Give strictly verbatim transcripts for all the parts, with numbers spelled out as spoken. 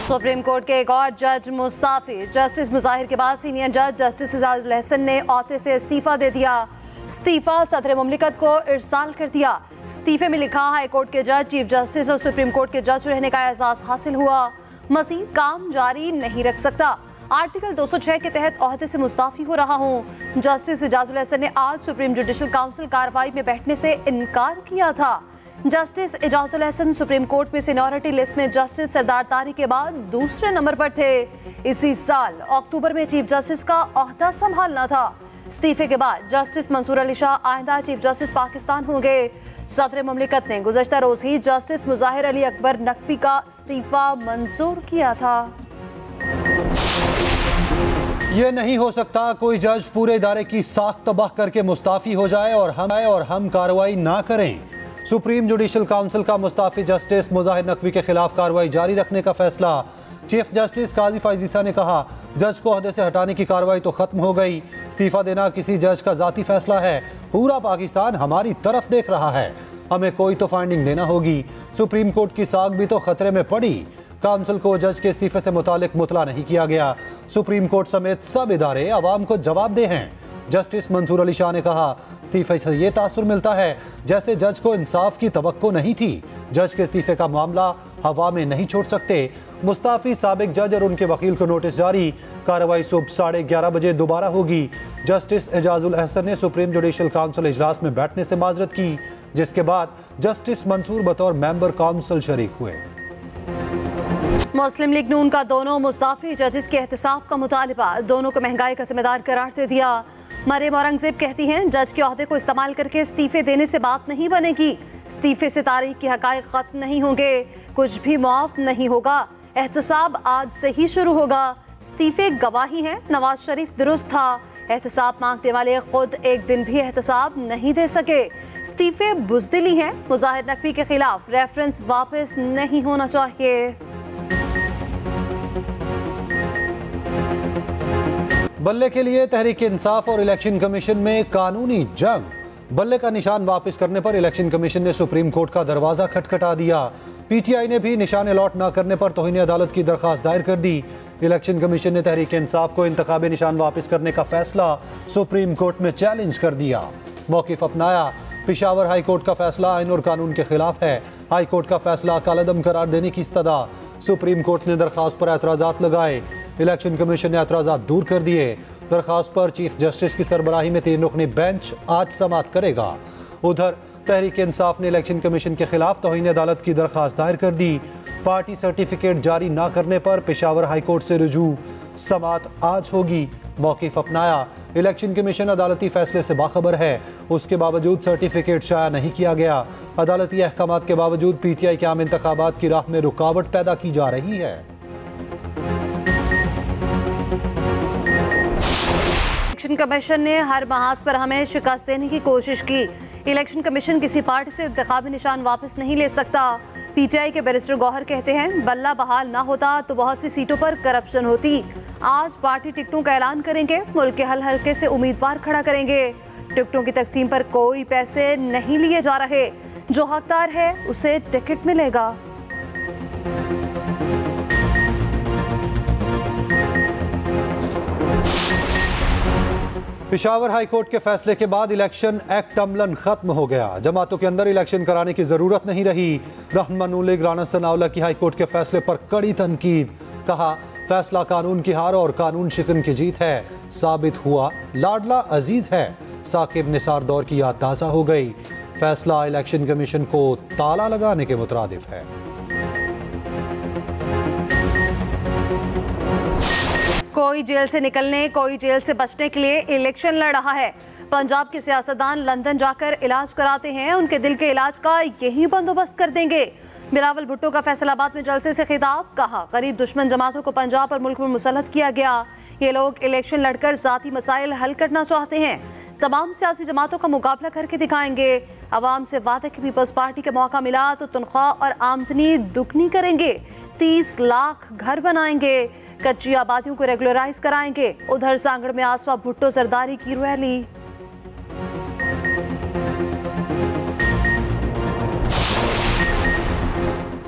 Supreme court के एक और जज मुस्ताफी। जस्टिस मुजाहिर के बाद सीनियर जज जस्टिस एजाजुल अहसन ने ओहदे से इस्तीफा दे दिया। इस्तीफा सदर मुमलिकत को इरसाल कर दिया। इस्तीफे में लिखा, हाई कोर्ट के जज चीफ जस्टिस और सुप्रीम कोर्ट के जज रहने का एहसास हासिल हुआ, मजीद काम जारी नहीं रख सकता। आर्टिकल दो सौ छह के तहत ओहदे से मुस्ताफी हो रहा हूँ। जस्टिस एजाजुल अहसन ने आज सुप्रीम जुडिशल काउंसिल कार्रवाई में बैठने से इनकार किया था। Justice Ijazul Ahsan supreme court में सीनियरिटी लिस्ट में जस्टिस सरदार तारी के बाद दूसरे नंबर पर थे। इसी साल अक्टूबर में चीफ जस्टिस का ओहदा संभालना था। इस्तीफे के बाद जस्टिस मंसूर अली शाह आइंदा चीफ जस्टिस पाकिस्तान होंगे। सदर मुमलिकत ने गुज़श्ता रोज ही जस्टिस मुजाहिर अली अकबर नकवी का इस्तीफा मंजूर किया था। ये नहीं हो सकता कोई जज पूरे इदारे की साख तबाह करके मुस्ताफी हो जाए और हम आए और हम कार्रवाई ना करें। सुप्रीम जुडिशल काउंसिल का मुस्ताफी जस्टिस मुजाहिर नकवी के खिलाफ कार्रवाई जारी रखने का फैसला। चीफ जस्टिस काजी फाइजीसा ने कहा, जज को ओहदे से हटाने की कार्रवाई तो खत्म हो गई, इस्तीफा देना किसी जज का जाती फैसला है। पूरा पाकिस्तान हमारी तरफ देख रहा है, हमें कोई तो फाइंडिंग देना होगी। सुप्रीम कोर्ट की साख भी तो खतरे में पड़ी। काउंसिल को जज के इस्तीफे से मुतालिक मुतला नहीं किया गया। सुप्रीम कोर्ट समेत सब इदारे अवाम को जवाबदेह हैं। जस्टिस मंसूर अली शाह ने कहा, इस्तीफे से ये तासुर मिलता है जैसे जज को इंसाफ की तवक्को नहीं थी। जज के इस्तीफे का मामला हवा में नहीं छोड़ सकते। मुस्ताफी साबिक जज और उनके वकील को नोटिस जारी। कार्रवाई सुबह साढ़े ग्यारह बजे दोबारा होगी। जस्टिस एजाजुल अहसन ने सुप्रीम जुडिशल काउंसिल इजलास में बैठने से माजरत की, जिसके बाद जस्टिस मंसूर बतौर मेंबर काउंसिल शरीक हुए। मुस्लिम लीग नून का दोनों मुस्ताफी जजेस के एहतसाब का मुतालबा, दोनों को महंगाई का जिम्मेदार करार दे दिया। मरियम औरंगजेब कहती हैं, जज के ओहदे को इस्तेमाल करके इस्तीफे देने से बात नहीं बनेगी। इस्तीफे से तारीख के हकायक खत्म नहीं होंगे, कुछ भी मुआफ नहीं होगा। एहतसाब आज से ही शुरू होगा। इस्तीफे गवाही हैं, नवाज शरीफ दुरुस्त था। एहतसाब मांगने वाले खुद एक दिन भी एहतसाब नहीं दे सके। इस्तीफे बुज़दिली हैं। मुजाहिर नकवी के खिलाफ रेफरेंस वापस नहीं होना चाहिए। बल्ले के लिए तहरीक इंसाफ और इलेक्शन कमीशन में कानूनी जंग। बल्ले का निशान वापस करने पर इलेक्शन कमीशन ने सुप्रीम कोर्ट का दरवाजा खटखटा दिया। पीटीआई ने भी निशान अलॉट न करने पर तौहीन अदालत की दरखास्त दायर कर दी। इलेक्शन कमीशन ने तहरीक इंसाफ को इंतखाबी निशान वापस करने का फैसला सुप्रीम कोर्ट में चैलेंज कर दिया। मौक़िफ़ अपनाया, पेशावर हाई कोर्ट का फैसला आइन और कानून के खिलाफ है। हाई कोर्ट का फैसला कालअदम करार देने की इस्तदा। सुप्रीम कोर्ट ने दरखास्त पर एतराज़ात लगाए। इलेक्शन कमीशन ने एतराज़ात दूर कर दिए। दरखास्त पर चीफ जस्टिस की सरबराही में तीन रुकनी बेंच आज समाअत करेगा। उधर तहरीक इंसाफ ने इलेक्शन कमीशन के खिलाफ तौहीन अदालत की दरखास्त दायर कर दी। पार्टी सर्टिफिकेट जारी न करने पर पेशावर हाई कोर्ट से रुजू। समाअत आज होगी। मौक़िफ़ अपनाया, इलेक्शन कमीशन अदालती फैसले से बाखबर है, उसके बावजूद सर्टिफिकेट शाया नहीं किया गया। अदालती अहकामात के बावजूद पीटीआई के आम इंतखाबात की राह में रुकावट पैदा की जा रही है। इलेक्शन कमीशन ने हर महाज पर हमें शिकस्त देने की कोशिश की। इलेक्शन कमीशन किसी पार्टी से इंतखाबी निशान वापस नहीं ले सकता। पीटीआई के बैरिस्टर गौहर कहते हैं, बल्ला बहाल ना होता तो बहुत सी सीटों पर करप्शन होती। आज पार्टी टिकटों का ऐलान करेंगे, मुल्क के हर हल्के से उम्मीदवार खड़ा करेंगे। टिकटों की तकसीम पर कोई पैसे नहीं लिए जा रहे, जो हकदार है उसे टिकट मिलेगा। पेशावर हाई कोर्ट के फैसले के बाद इलेक्शन एक्ट अमलन खत्म हो गया। जमातों के अंदर इलेक्शन कराने की जरूरत नहीं रही। रहनुमा नून लीग राना सनाउल्लाह की हाई कोर्ट के फैसले पर कड़ी तनकीद। कहा, फैसला कानून की हार और कानून शिकन की जीत है। साबित हुआ लाडला अजीज है। साकिब निसार दौर की याद ताज़ा हो गई। फैसला इलेक्शन कमीशन को ताला लगाने के मुतरादिफ है। कोई जेल से निकलने, कोई जेल से बचने के लिए इलेक्शन लड़ रहा है। पंजाब के सियासतदान लंदन जाकर इलाज कराते हैं, उनके दिल के इलाज का यही बंदोबस्त कर देंगे। बिलावल भुट्टो का फैसलाबाद में जलसे से खिताब। कहा, गरीब दुश्मन जमातों को पंजाब और मुल्क में मुसल्लत किया गया। ये लोग इलेक्शन लड़कर जाती मसाइल हल करना चाहते हैं। तमाम सियासी जमातों का मुकाबला करके दिखाएंगे। अवाम से वादा की पीपल्स पार्टी का मौका मिला तो तनख्वाह और आमदनी दुगनी करेंगे। तीस लाख घर बनाएंगे। कच्ची आबादियों को रेगुलराइज कराएंगे। उधर सांगड़ में आसफा भुट्टो जरदारी की रैली।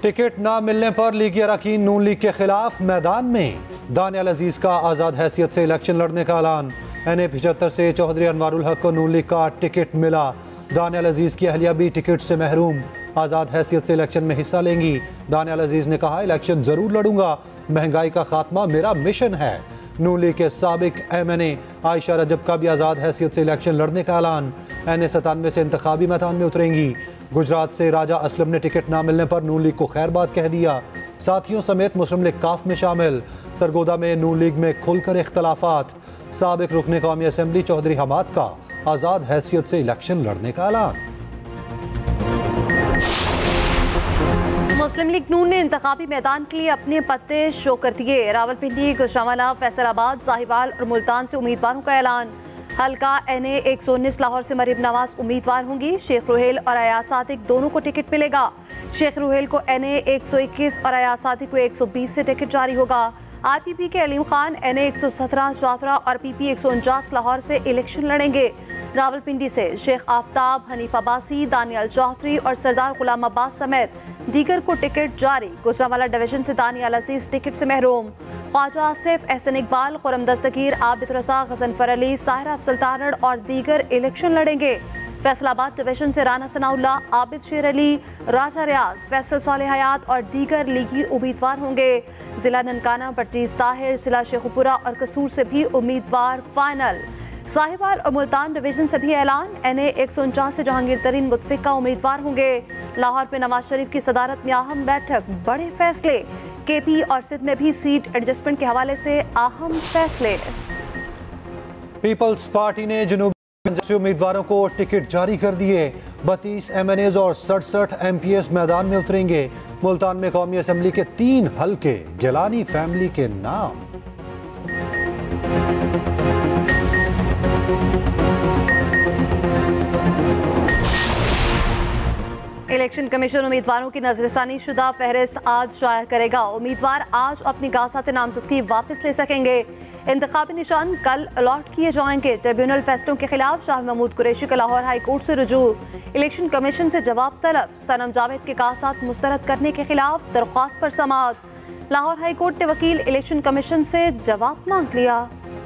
टिकट ना मिलने पर लीगी अरकान नून लीग के खिलाफ मैदान में। दानियाल अजीज का आज़ाद हैसियत से इलेक्शन लड़ने का ऐलान। एन ए पिछहत्तर से चौधरी अनवारुल हक को नून लीग का टिकट मिला। दानियाल अजीज की अहलिया भी टिकट से महरूम। आज़ाद हैसियत से इलेक्शन में हिस्सा लेंगी। दानियाल अजीज ने कहा, इलेक्शन जरूर लड़ूंगा, महंगाई का खात्मा मेरा मिशन है। नून लीग के साबिक M N A Ayesha Rajab का भी आज़ाद हैसियत से इलेक्शन लड़ने का ऐलान। एन ए सतानवे से इंतखाबी मैदान में उतरेंगी। गुजरात से राजा असलम ने टिकट ना मिलने पर नून लीग को खैर बात कह दिया। साथियों समेत मुस्लिम लीग काफ में शामिल। सरगोदा में नून लीग में खुलकर इख्तलाफात। साबिक रुकने कौमी असम्बली चौधरी हमाद का आज़ाद हैसियत से इलेक्शन लड़ने का ऐलान। मुस्लिम लीग नून ने इंतखाबी मैदान के लिए अपने पत्ते शो कर दिए। रावलपिंडी, गुजरांवाला, फैसलाबाद, साहिवाल और मुल्तान से उम्मीदवारों का ऐलान। हल्का एन ए एक सौ उन्नीस लाहौर से मरीम नवाज उम्मीदवार होंगी। शेख रुहेल और अयाज सादिक दोनों को टिकट मिलेगा। शेख रुहेल को एन ए एक सौ इक्कीस और अयाज सादिक को एक सौ बीस से टिकट जारी होगा। आर पी पी के अलीम खान एन ए एक सौ सत्रह जाफरा और पी पी एक सौ उनचास लाहौर से इलेक्शन लड़ेंगे। रावलपिंडी से शेख आफ्ताब, हनीफ अब्बासी, दानियाल चौधरी और सरदार गुलाम अब्बास समेत दीगर को टिकट जारी। गुजरांवाला डिवीजन से दानियाल अजीज टिकट से महरूम। ख्वाजा आसिफ, एहसन इकबाल, खुरम दस्तगीर, आबिद रसा, गजनफर अली, साहिरा अफजल तारड़ और दीगर इलेक्शन लड़ेंगे। फैसलाबाद डिवीजन से राना सनाउल्ला, आबिद शेर अली, राजा रियाज, फैसल सालेह हयात और दीगर लीगी उम्मीदवार होंगे। जिला ननकाना, बर्चीज ताहिर, जिला शेखुपुरा और कसूर से भी उम्मीदवार फाइनल। साहिवाल और मुल्तान डिवीजन से भी ऐलान। एन ए एक सौ उनचास से जहांगीर तरीन मुतफिका उम्मीदवार होंगे। लाहौर में नवाज शरीफ की सदारत में अहम बैठक, बड़े फैसले। के पी और सिंध में भी सीट एडजस्टमेंट के हवाले से अहम फैसले। पीपल्स पार्टी ने जनूबी से उम्मीदवारों को टिकट जारी कर दिए। बत्तीस एम एन एज और सड़सठ एम पी एस मैदान में उतरेंगे। मुल्तान में कौमी असम्बली के तीन हल्के गिलानी फैमिली के नाम। इलेक्शन कमीशन उम्मीदवारों की नजरसानी शुदा फहरिस्त आज शाया करेगा। उम्मीदवार आज अपनी कासात नामजदगी वापस ले सकेंगे। इंतखाबी निशान कल अलॉट किए जाएंगे। ट्रिब्यूनल फैसलों के खिलाफ शाह महमूद कुरैशी का लाहौर हाई कोर्ट से रुजू। इलेक्शन कमीशन से जवाब तलब। सनम जावेद के कासात मुस्तरद करने के खिलाफ दरख्वास्त पर समाअत। लाहौर हाई कोर्ट ने वकील इलेक्शन कमीशन से जवाब मांग लिया।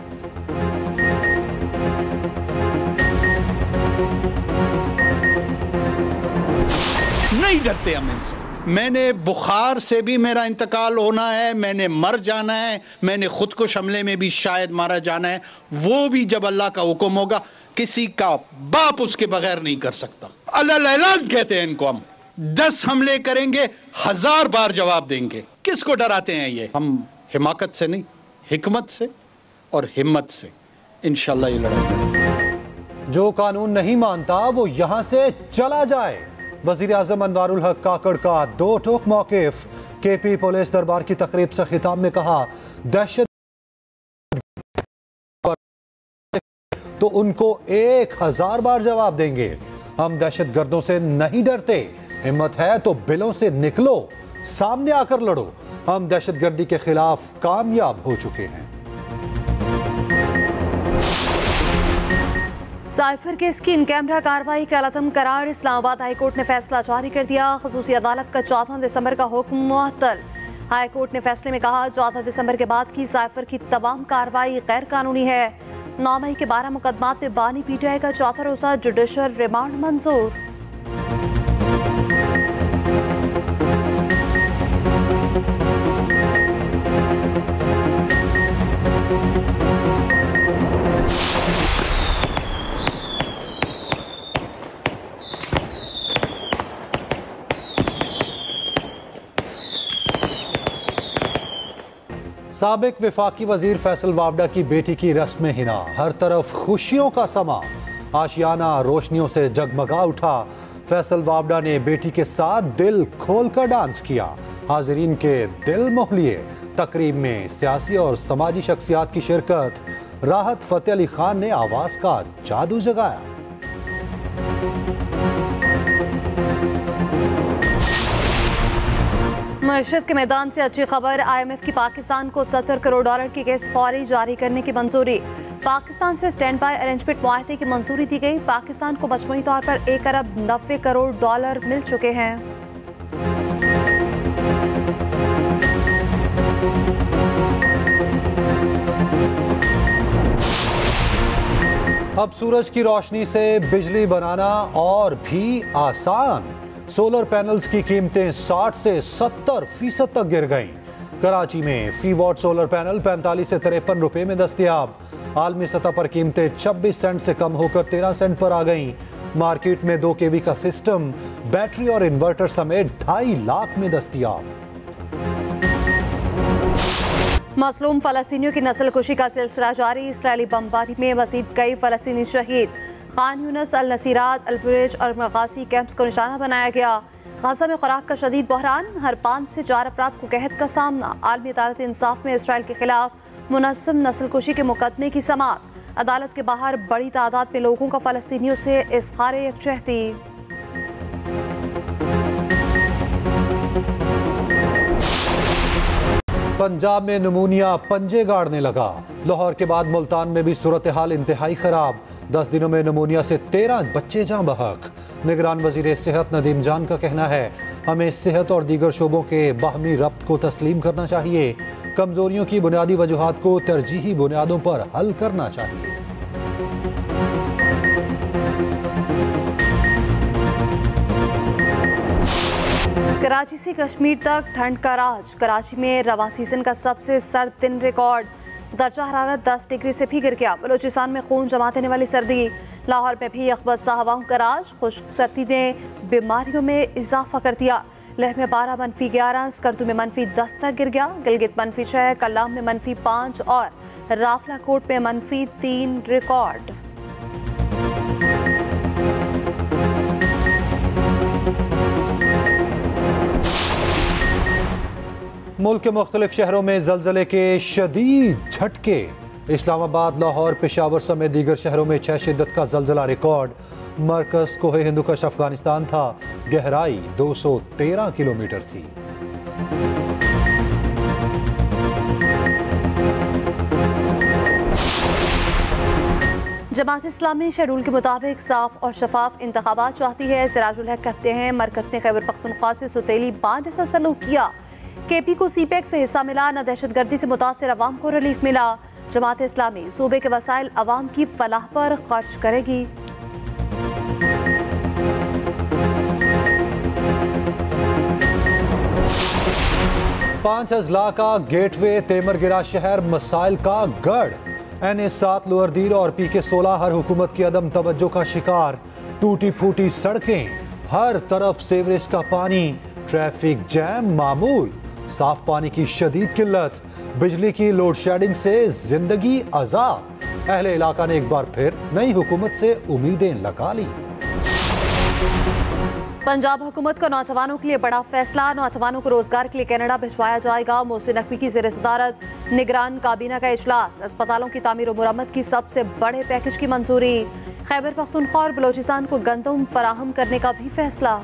नहीं डरते हम इनसे। मैंने बुखार से भी मेरा इंतकाल होना है, मैंने मर जाना है, मैंने खुद को शमले में भी शायद मारा जाना है। वो भी जब अल्लाह का हुक्म होगा। किसी का बाप उसके बगैर नहीं कर सकता। अल्लाह ऐलान कहते हैं इनको। हम दस हमले करेंगे, हजार बार जवाब देंगे। किसको डराते हैं ये? हम हिमाकत से नहीं, हिकमत से और हिम्मत से इंशाल्लाह ये लड़ाई करेंगे। जो कानून नहीं मानता वो यहां से चला जाए। वजीर आजम अनवारुल हक काकड़ का दो टोक मौकिफ। के पी पुलिस दरबार की तकरीब से खिताब में कहा, दहशत तो उनको एक हजार बार जवाब देंगे। हम दहशत गर्दों से नहीं डरते। हिम्मत है तो बिलों से निकलो, सामने आकर लड़ो। हम दहशत गर्दी के खिलाफ कामयाब हो चुके हैं। साइफर केस की इन कैमरा कार्रवाई का अलतम करार। इस्लामाबाद हाई कोर्ट ने फैसला जारी कर दिया। खसूसी अदालत का चौदह दिसंबर का हुक्म मुअत्तल। हाई कोर्ट ने फैसले में कहा, चौदह दिसंबर के बाद की साइफर की तमाम कार्रवाई गैर कानूनी है। नौ मई के बारह मुकदमात में बानी पी टी आई का चौथा रोजा जुडिशल रिमांड मंजूर। साबिक विफाकी वजीर फैसल वावडा की बेटी की रस्म हिना। हर तरफ खुशियों का समा। आशियाना रोशनियों से जगमगा उठा। फैसल वावडा ने बेटी के साथ दिल खोलकर डांस किया। हाजिरीन के दिल मोह लिए। तकरीब में सियासी और समाजी शख्सियात की शिरकत। राहत फतेह अली खान ने आवाज का जादू जगाया। मईशत के मैदान से अच्छी खबर। आई एम एफ की पाकिस्तान को सत्तर करोड़ डॉलर की केस फौरी जारी करने की मंजूरी। पाकिस्तान से स्टैंड बाय अरेंजमेंट मुआहदे की मंजूरी दी गई। पाकिस्तान को मजमूई तौर पर एक अरब नब्बे करोड़ डॉलर मिल चुके हैं। अब सूरज की रोशनी से बिजली बनाना और भी आसान। सोलर पैनल्स की कीमतें साठ से सत्तर फीसद तक गिर गईं। कराची में फी वॉट सोलर पैनल पैंतालीस से तिरपन रुपए में दस्तयाब। आलमी सतह पर कीमतें छब्बीस सेंट से कम होकर तेरह सेंट पर आ गईं। मार्केट में दो केवी का सिस्टम, बैटरी और इन्वर्टर समेत ढाई लाख में दस्तयाब। मसलूम फलस्तीनियों की नस्ल कुशी का सिलसिला जारी। इसराइली बमबारी में मजीद कई फलस्तीनी शहीद। खान यूनस, अल नसीरात, अल बुरेज और मगासी कैंप्स को निशाना बनाया गया। गाजा में खुराक का शदीद बहरान, हर पाँच से चार अफराद को कहत का सामना। आलमी अदालत इंसाफ में इसराइल के खिलाफ मुनज़्ज़म नस्ल कुशी के मुकदमे की समाअत। अदालत के बाहर बड़ी तादाद में लोगों का फलस्तीनियों से इज़हार यकजहती। पंजाब में नमूनिया पंजे गाड़ने लगा। लाहौर के बाद मुल्तान में भी सूरत हाल इंतहाई खराब। दस दिनों में नमूनिया से तेरह बच्चे जां बहक। निगरान वजीर सेहत नदीम जान का कहना है, हमें सेहत और दीगर शोबों के बाहमी रब्त को तस्लीम करना चाहिए। कमजोरियों की बुनियादी वजूहात को तरजीही बुनियादों पर हल करना चाहिए। कराची से कश्मीर तक ठंड का राज। कराची में रवा सीजन का सबसे सर्द दिन रिकॉर्ड। दर्जा हरारत दस डिग्री से भी गिर गया। बलूचिस्तान में खून जमा देने वाली सर्दी। लाहौर में भी अखबस्ता हवाओं का राज। खुश्क सर्दी ने बीमारियों में इजाफा कर दिया। लेह में बारह मनफी ग्यारह, स्कर्दू में मनफी दस तक गिर गया। गिलगित मनफी छः, कल्लाम में मनफी पाँच और राफला कोट में मनफी तीन रिकॉर्ड। मुल्क के मुख्तलिफ शहरों में जलजले के शदीद झटके। इस्लामाबाद, लाहौर, पेशावर समेत दीगर शहरों में छह शिद्दत का जलजला रिकॉर्ड। मरकज कोहे हिंदुकश अफगानिस्तान था। गहराई दो सौ तेरह किलोमीटर थी। जमात इस्लामी शेड्यूल के मुताबिक साफ और शफाफ इंतखाबात चाहती है। सिराजुल हक कहते हैं, मरकज ने खैबर पख्तूनख्वा से सुतेली बांध जैसा सलूक किया। के पी को सी पैक से हिस्सा मिला, न दहशतगर्दी से मुतासिर अवाम को रिलीफ मिला। जमात इस्लामी सूबे के वसाइल अवाम की फलाह पर खर्च करेगी। पांच अजला का गेटवे तेमरगिरा शहर मसाइल का गढ़। एन ए सात लोअरदीर और पी के सोलह हर हुकूमत की अदम तवज्जो का शिकार। टूटी फूटी सड़कें, हर तरफ सीवरेज का पानी, ट्रैफिक जैम मामूल। साफ पानी की शदीद किल्लत, बिजली की लोड शेडिंग से जिंदगी अजाब। अहले इलाका ने एक बार फिर नई हुकूमत से उम्मीदें लगा ली। पंजाब हुकूमत का नौजवानों के लिए बड़ा फैसला। नौजवानों को रोजगार के लिए कनाडा भिजवाया जाएगा। मोहसिन नकवी की ज़ेर सदारत निगरान काबीना का इजलास। अस्पतालों की तामीर और मुरम्मत की सबसे बड़े पैकेज की मंजूरी। खैबर पख्तूनख्वा और बलोचिस्तान को गंदम फराहम करने का भी फैसला।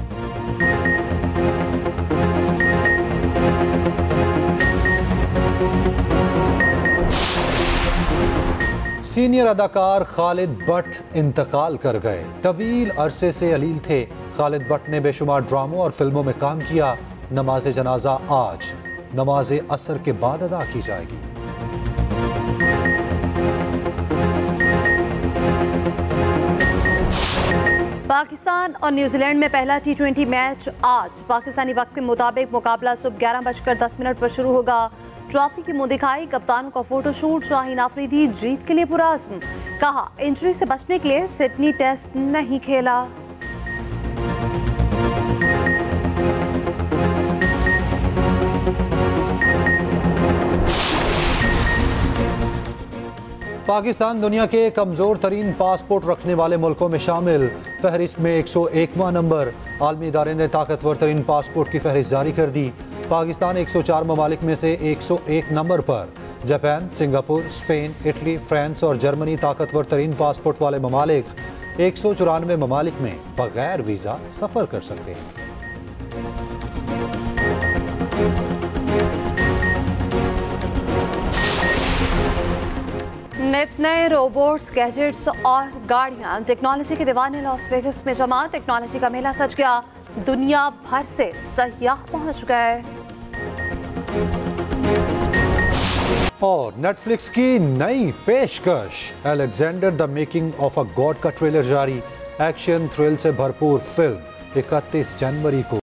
सीनियर अदाकार खालिद भट्ट इंतकाल कर गए। तवील अरसे से अलील थे। खालिद भट्ट ने बेशुमार ड्रामों और फिल्मों में काम किया। नमाज जनाजा आज नमाज असर के बाद अदा की जाएगी। पाकिस्तान और न्यूजीलैंड में पहला टी ट्वेंटी मैच आज। पाकिस्तानी वक्त के मुताबिक मुकाबला सुबह ग्यारह बजकर दस मिनट पर शुरू होगा। ट्रॉफी की मुंह दिखाई, कप्तानों का फोटोशूट। शाहीन आफरीदी जीत के लिए पुरअज़्म। कहा, इंजरी से बचने के लिए सिडनी टेस्ट नहीं खेला। पाकिस्तान दुनिया के कमजोर तरीन पासपोर्ट रखने वाले मुल्कों में शामिल। फहरिस्त में एक सौ एकवां नंबर। आलमी इदारे ने ताकतवर तरीन पासपोर्ट की फहरिस्त जारी कर दी। पाकिस्तान एक सौ चार ममालिक में से एक सौ एक नंबर पर। Japan, Singapore, Spain, Italy, France और जर्मनी ताकतवर तरीन पासपोर्ट वाले ममालिक। एक सौ चौरानवे ममालिक में बगैर वीज़ा सफ़र कर सकते हैं। नित नए रोबोट्स, गैजेट्स और गाड़ियां। टेक्नोलॉजी के दीवाने लॉस वेगस में जमा। टेक्नोलॉजी का मेला सज गया। दुनिया भर से सयाह पहुंच गए। और नेटफ्लिक्स की नई पेशकश Alexander the making of a god का ट्रेलर जारी। एक्शन थ्रिल से भरपूर फिल्म इकतीस जनवरी को